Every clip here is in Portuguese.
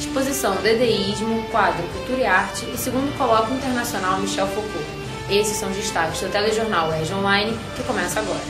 exposição Dedeísmo, quadro Cultura e Arte e segundo colóquio internacional Michel Foucault. Esses são os destaques do telejornal UERJ Online, que começa agora.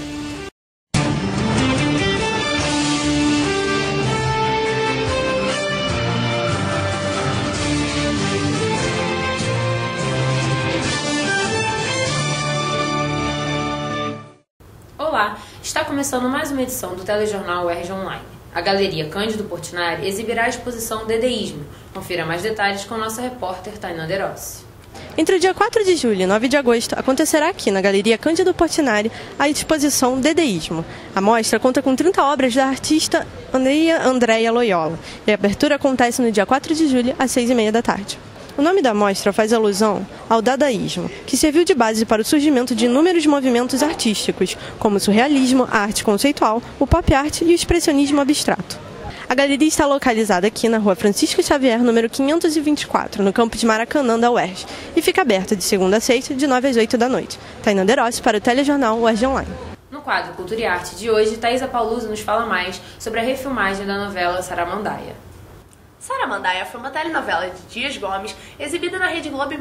Olá, está começando mais uma edição do telejornal UERJ Online. A Galeria Cândido Portinari exibirá a exposição Dedeísmo. Confira mais detalhes com nossa repórter Tainá Derossi. Entre o dia 4 de julho e 9 de agosto, acontecerá aqui na Galeria Cândido Portinari a exposição Dedeísmo. A mostra conta com 30 obras da artista Andréia Loyola e a abertura acontece no dia 4 de julho às 6h30 da tarde. O nome da mostra faz alusão ao dadaísmo, que serviu de base para o surgimento de inúmeros movimentos artísticos, como o surrealismo, a arte conceitual, o pop art e o expressionismo abstrato. A galeria está localizada aqui na rua Francisco Xavier, número 524, no campus Maracanã da UERJ, e fica aberta de segunda a sexta, de 9 às 8 da noite. Tainá Derossi para o telejornal UERJ Online. No quadro Cultura e Arte de hoje, Thaisa Pauluso nos fala mais sobre a refilmagem da novela Saramandaia. Saramandaia foi uma telenovela de Dias Gomes, exibida na Rede Globo em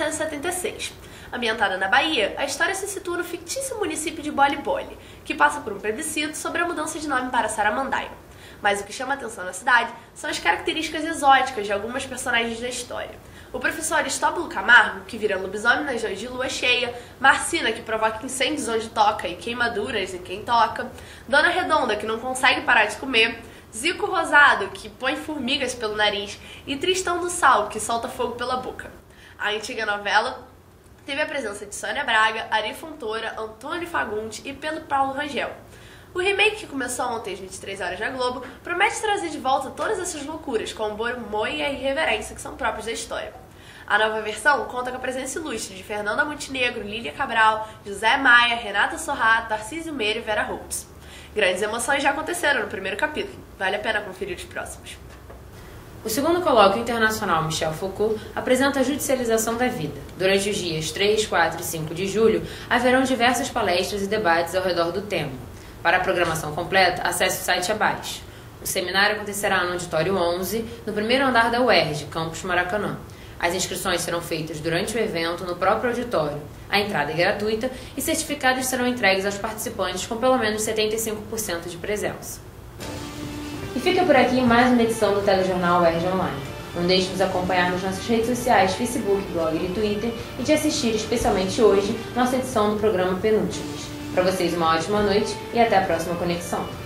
1976. Ambientada na Bahia, a história se situa no fictício município de Bole-Bole, que passa por um plebiscito sobre a mudança de nome para Saramandaia. Mas o que chama a atenção na cidade são as características exóticas de algumas personagens da história. O professor Aristóbulo Camargo, que vira lobisomem nas noites de lua cheia, Marcina, que provoca incêndios onde toca e queimaduras em quem toca, Dona Redonda, que não consegue parar de comer, Zico Rosado, que põe formigas pelo nariz, e Tristão do Sal, que solta fogo pela boca. A antiga novela teve a presença de Sônia Braga, Ari Fontoura, Antônio Fagundes e Pedro Paulo Rangel. O remake, que começou ontem às 23 horas na Globo, promete trazer de volta todas essas loucuras, com o bom humor e a irreverência que são próprios da história. A nova versão conta com a presença ilustre de Fernanda Montenegro, Lília Cabral, José Maia, Renata Sorrá, Tarcísio Meira e Vera Holtz. Grandes emoções já aconteceram no primeiro capítulo. Vale a pena conferir os próximos. O segundo colóquio internacional Michel Foucault apresenta a judicialização da vida. Durante os dias 3, 4 e 5 de julho, haverão diversas palestras e debates ao redor do tema. Para a programação completa, acesse o site abaixo. O seminário acontecerá no Auditório 11, no primeiro andar da UERJ, campus Maracanã. As inscrições serão feitas durante o evento no próprio auditório. A entrada é gratuita e certificados serão entregues aos participantes com pelo menos 75% de presença. E fica por aqui mais uma edição do telejornal UERJ Online. Não deixe de nos acompanhar nas nossas redes sociais, Facebook, blog e Twitter e de assistir especialmente hoje nossa edição do programa Penúltimos. Para vocês uma ótima noite e até a próxima conexão.